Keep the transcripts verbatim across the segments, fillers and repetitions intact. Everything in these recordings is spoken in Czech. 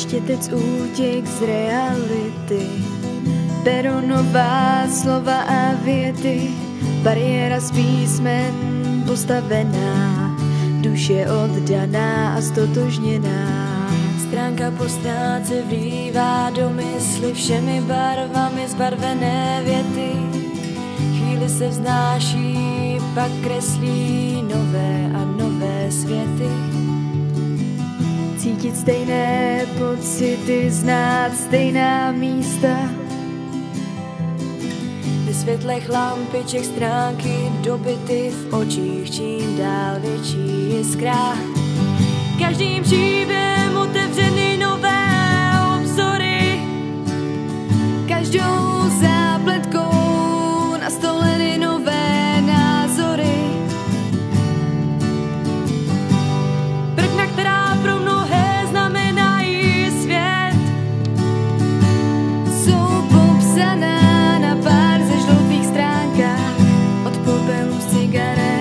Štětec útěk z reality, peronová slova a věty, bariéra z písmen postavená, duše oddaná a stotožněná. Stránka po stránce vlívá do mysli všemi barvami zbarvené věty. Chvíli se vznáší, pak kreslí nové a nové světy. Cítit stejné pocity, znát stejná místa. Ve světlech lampiček stránky dobyty, v očích čím dál větší jiskra. Každým příběhem otevřený nové obzory, každou zápletkou nastoleny nové názory. Prkna, která pro mnohé znamenají svět, jsou popsaná na pár ze žlutých stránkách od popelu z cigaret.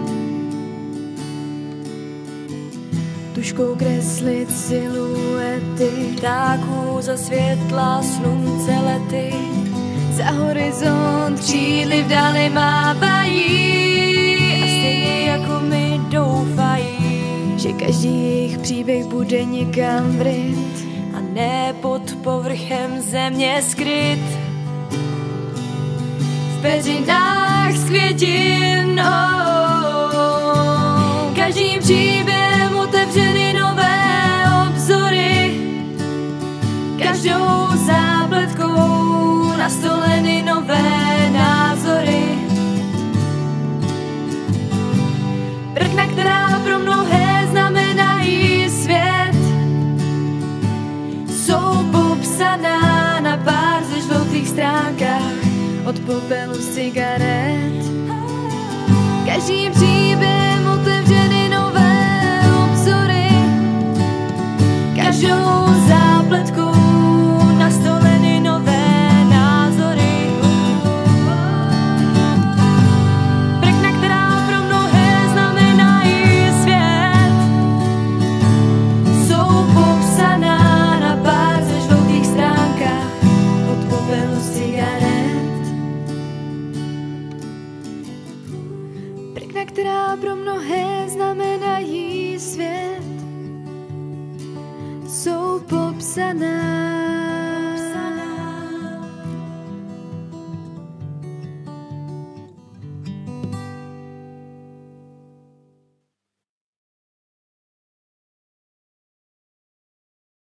Tužkou kreslit siluety ptáků za světla slunce lety. Za horizont křídly v dali mávají A stejně jako my doufají, že každý jejich příběh bude někam vryt a ne pod povrchem země skryt. v peřinách z květin. Oh, Každým příběhem otevřeny nové obzory, každou zápletkou nastoleny nové názory. prkna, která pro mnohé znamenají svět, Jsou popsaná na pár ze žlutých stránkách od popelu z cigaret. Každým příběhem otevřeny nové obzory, každou zápletkou nastoleny nové názory. Prkna, která pro mnohé znamenají svět, jsou popsaná na pár ze žlutých stránkách od popelu z cigaret. Prkna, která pro mnohé znamenají svět, jsou popsaná